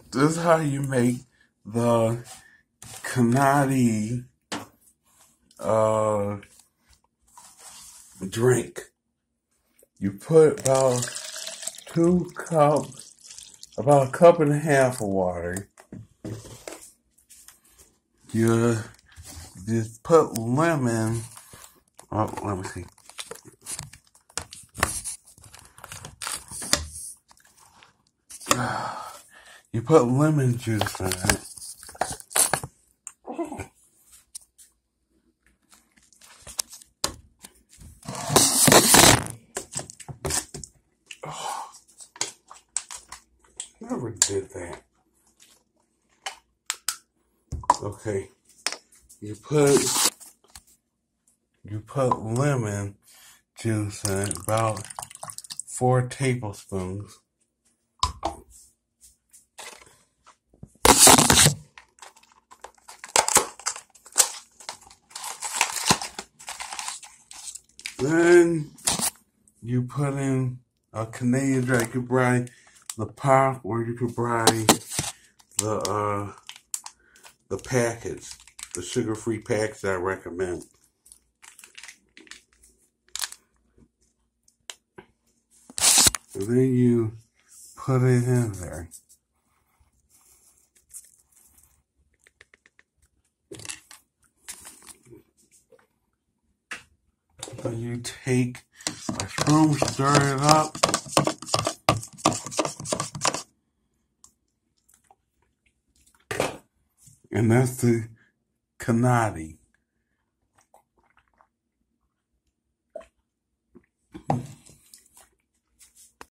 This is how you make the Kandiee drink. You put about about a cup and a half of water. You just put lemon. Oh, let me see. You put lemon juice in it. Oh, never did that. Okay. You put lemon juice in it, about 4 tablespoons. Then you put in a Canadian drink. You could buy the pop, or you could buy the package, the sugar-free package I recommend. And then you put it in there. Then you take a spoon, stir it up. And that's the Kandiee.